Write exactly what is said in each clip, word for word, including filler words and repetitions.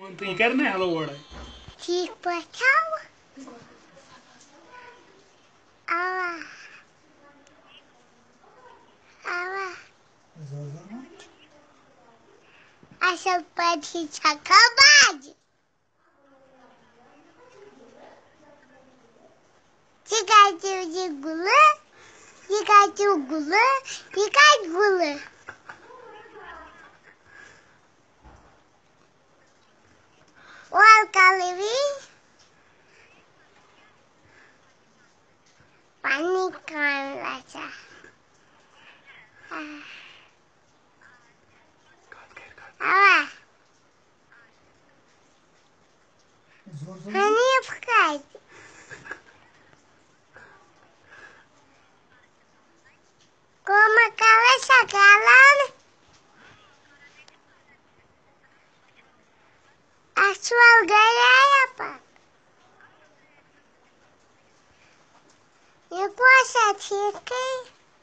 तो ये करने हेलो वर्ड है ठीक पठाओ आवा आवा असल पठी छकाबाज चिकाचू जिगुले चिकाचू गुले चिकाच गुले वाल कालेवी पानी कान लाचा आवा हनी फकाई Como cabeza galán actual gaya pa. Eu posso atirar.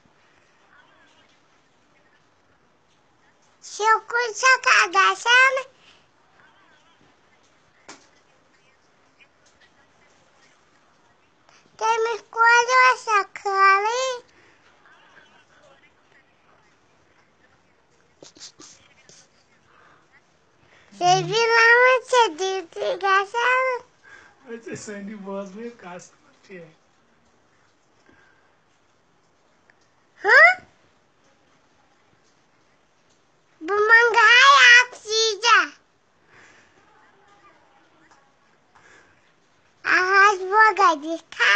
Se eu conseguir cagaçar, tem me escolhe essa cara. Você viu lá onde você disse cagaçar? अच्छा सैंडी बॉस में कास्ट करती है Hã? Bumangai oxija. Arras boga de